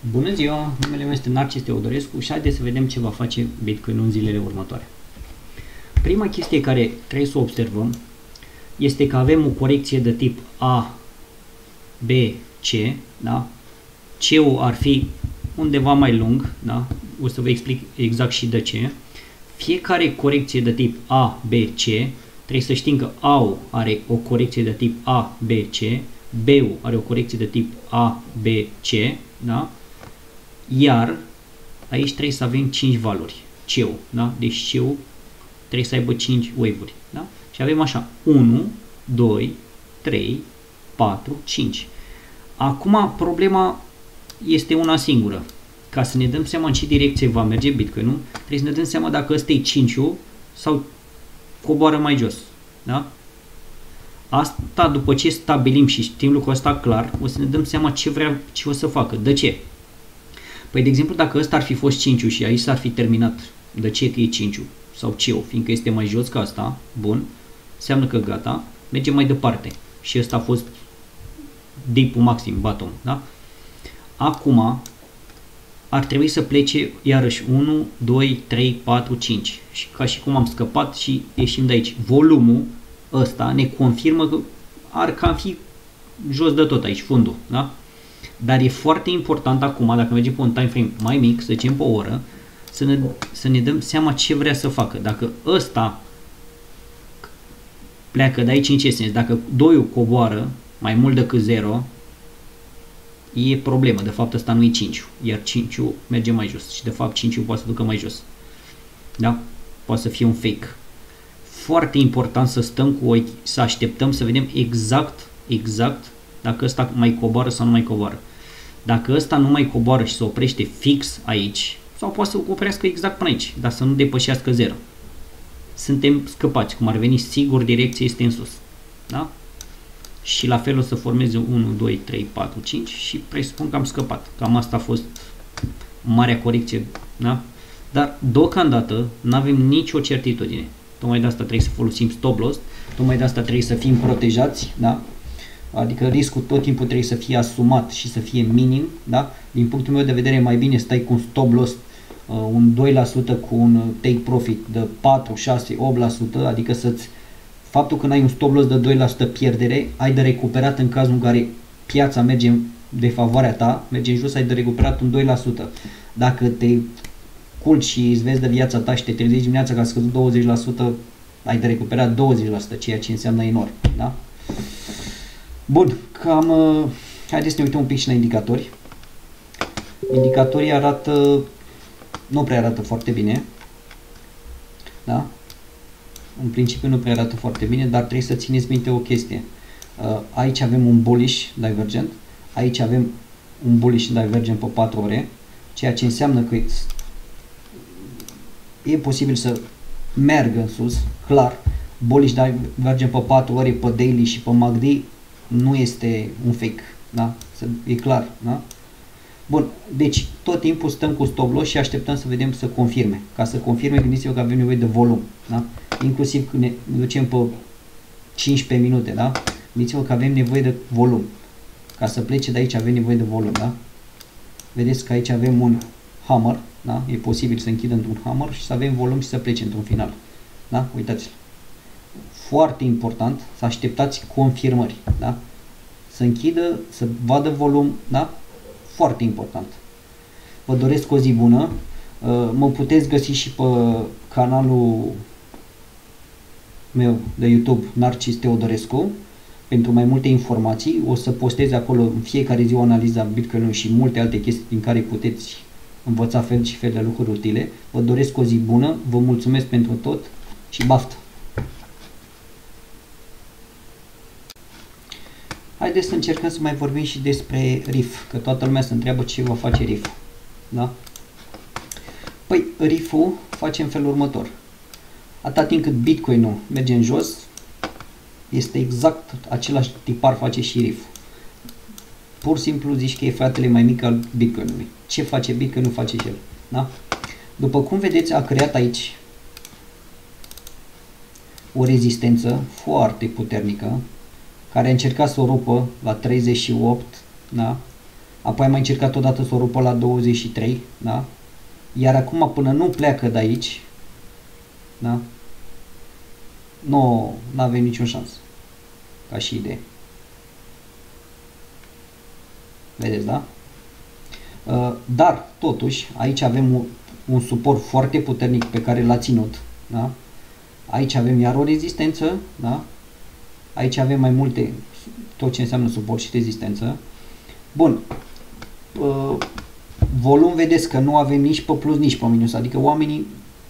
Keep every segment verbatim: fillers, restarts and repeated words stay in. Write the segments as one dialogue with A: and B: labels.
A: Bună ziua, numele meu este Narcis Teodorescu și haideți să vedem ce va face Bitcoin în zilele următoare. Prima chestie care trebuie să o observăm este că avem o corecție de tip A, B, C, da? C-ul ar fi undeva mai lung, da? O să vă explic exact și de ce. Fiecare corecție de tip A, B, C, trebuie să știm că A-ul are o corecție de tip A, B, C, B-ul are o corecție de tip A, B, C, da? Iar aici trebuie să avem cinci valori, C-ul, da? Deci C-ul trebuie să aibă cinci wave-uri, da? Și avem așa, unu, doi, trei, patru, cinci. Acum problema este una singură. Ca să ne dăm seama în ce direcție va merge Bitcoin-ul, trebuie să ne dăm seama dacă ăsta e cinci-ul sau coboară mai jos, da? Asta după ce stabilim și știm lucrul ăsta clar, o să ne dăm seama ce vrea, ce o să facă. De ce? Păi, de exemplu, dacă ăsta ar fi fost cinci-ul și aici s-ar fi terminat, de ce că e cinci-ul sau C-ul, fiindcă este mai jos ca asta, bun, înseamnă că gata, mergem mai departe. Și ăsta a fost dip-ul maxim, bottom, da? Acum ar trebui să plece iarăși unu, doi, trei, patru, cinci. Și ca și cum am scăpat și ieșim de aici. Volumul ăsta ne confirmă că ar cam fi jos de tot aici, fundul, da? Dar e foarte important acum, dacă mergem pe un time frame mai mic, să zicem pe o oră, să ne, să ne dăm seama ce vrea să facă. Dacă ăsta pleacă de aici în ce sens, dacă doi-ul coboară mai mult decât zero, e problemă. De fapt ăsta nu e cinci-ul, iar cinci-ul merge mai jos și de fapt cinci-ul poate să ducă mai jos. Da? Poate să fie un fake. Foarte important să stăm cu ochi, să așteptăm să vedem exact, exact dacă ăsta mai coboară sau nu mai coboară. Dacă ăsta nu mai coboară și se oprește fix aici, sau poate să oprească exact până aici, dar să nu depășească zero. Suntem scăpați, cum ar veni, sigur direcția este în sus. Da? Și la fel o să formeze unu, doi, trei, patru, cinci și presupun că am scăpat. Cam asta a fost marea corecție. Da? Dar deocamdată nu avem nicio certitudine. Tocmai de asta trebuie să folosim stop loss, tocmai de asta trebuie să fim protejați, da? Adică riscul tot timpul trebuie să fie asumat și să fie minim, da? Din punctul meu de vedere mai bine stai cu un stop loss uh, un doi la sută cu un take profit de patru, șase, opt la sută, adică să-ți faptul că n-ai un stop loss de doi la sută pierdere, ai de recuperat în cazul în care piața merge de favoarea ta, merge în jos, ai de recuperat un doi la sută. Dacă te culci și îți vezi de viața ta și te trezești dimineața că a scăzut douăzeci la sută, ai de recuperat douăzeci la sută, ceea ce înseamnă enorm, da? Bun, cam, uh, haideți să ne uităm un pic și la indicatori. Indicatorii arată, nu prea arată foarte bine, da? În principiu nu prea arată foarte bine, dar trebuie să țineți minte o chestie. Uh, aici avem un bullish divergent, aici avem un bullish divergent pe patru ore, ceea ce înseamnă că e posibil să meargă în sus, clar. Bullish divergent pe patru ore, pe daily și pe M A C D nu este un fake, da? E clar, da? Bun, deci tot timpul stăm cu stop loss și așteptăm să vedem să confirme. Ca să confirme, gândiți-vă că avem nevoie de volum, da? Inclusiv când ne ducem pe cincisprezece minute, da? Gândiți-vă că avem nevoie de volum. Ca să plece de aici avem nevoie de volum, da? Vedeți că aici avem un hammer, da? E posibil să închidă într-un hammer și să avem volum și să plece într-un final, da? Uitați-l. Foarte important să așteptați confirmări, da? Să închidă, să vadă volum, da? Foarte important. Vă doresc o zi bună. Mă puteți găsi și pe canalul meu de YouTube Narcis Teodorescu pentru mai multe informații. O să postez acolo în fiecare zi o analiză a Bitcoin și multe alte chestii din care puteți învăța fel și fel de lucruri utile. Vă doresc o zi bună, vă mulțumesc pentru tot și baftă! Haideți să încercăm să mai vorbim și despre R I F, că toată lumea se întreabă ce va face R I F. Da? Păi R I F-ul face în felul următor. Atâta timp cât Bitcoin-ul merge în jos, este exact același tipar face și R I F. Pur și simplu zici că e fratele mai mic al Bitcoin-ului. Ce face Bitcoin-ul face și el. Da? După cum vedeți, a creat aici o rezistență foarte puternică, care a încercat să o rupă la treizeci și opt, da? apoi am mai încercat odată să o rupă la douăzeci și trei, da? Iar acum până nu pleacă de aici, da? Nu avem niciun șans, ca și idee. Vedeți, da? Dar, totuși, aici avem un, un suport foarte puternic pe care l-a ținut, da? Aici avem iar o rezistență, da? Aici avem mai multe, tot ce înseamnă suport și rezistență. Bun. Volum, vedeți că nu avem nici pe plus, nici pe minus, adică oamenii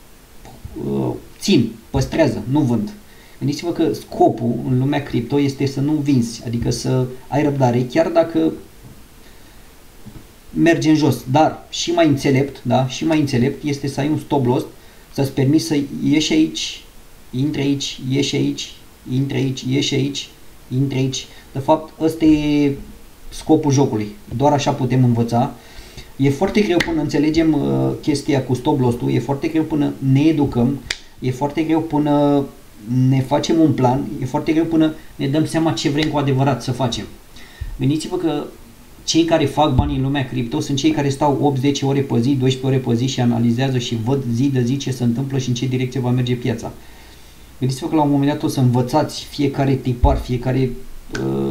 A: țin, păstrează, nu vând. Gândiți-vă că scopul în lumea cripto este să nu vinzi, adică să ai răbdare, chiar dacă merge în jos, dar și mai înțelept, da? Și mai înțelept este să ai un stop loss, să-ți permiți să ieși aici, intri aici, ieși aici, intri aici, ieși aici, intri aici. De fapt, ăsta e scopul jocului. Doar așa putem învăța. E foarte greu până înțelegem uh, chestia cu stop loss-ul, e foarte greu până ne educăm, e foarte greu până ne facem un plan, e foarte greu până ne dăm seama ce vrem cu adevărat să facem. Gândiți-vă că cei care fac bani în lumea cripto sunt cei care stau opt zece ore pe zi, doisprezece ore pe zi și analizează și văd zi de zi ce se întâmplă și în ce direcție va merge piața. Gândiți-vă că la un moment dat o să învățați fiecare tipar, fiecare uh,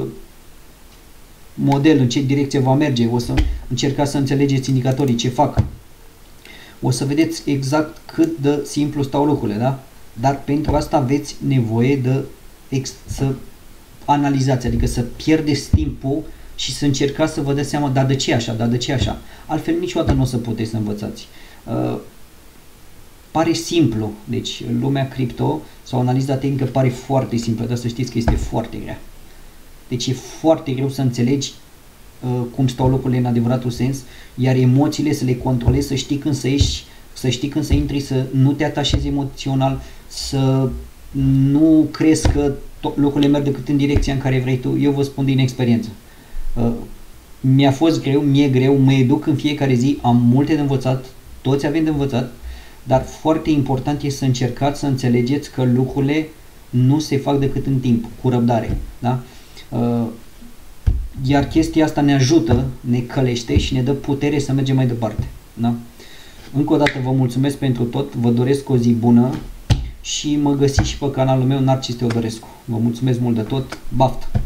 A: model în ce direcție va merge, o să încercați să înțelegeți indicatorii, ce fac. O să vedeți exact cât de simplu stau lucrurile, da? Dar pentru asta aveți nevoie de ex să analizați, adică să pierdeți timpul și să încercați să vă dați seama, dar de ce așa, dar de ce așa. Altfel niciodată nu o să puteți să învățați. Uh, pare simplu, deci lumea cripto sau analiza tehnică pare foarte simplă, dar să știți că este foarte grea. Deci e foarte greu să înțelegi uh, cum stau lucrurile în adevăratul sens, iar emoțiile să le controlezi, să știi când să ieși, să știi când să intri, să nu te atașezi emoțional, să nu crezi că lucrurile merg decât în direcția în care vrei tu. Eu vă spun din experiență. Uh, mi-a fost greu, mi-e greu, mă educ în fiecare zi, am multe de învățat, toți avem de învățat, dar foarte important este să încercați să înțelegeți că lucrurile nu se fac decât în timp, cu răbdare. Da? Uh, iar chestia asta ne ajută, ne călește și ne dă putere să mergem mai departe. Da? Încă o dată vă mulțumesc pentru tot, vă doresc o zi bună și mă găsiți și pe canalul meu Narcis Teodorescu. Vă mulțumesc mult de tot, baftă!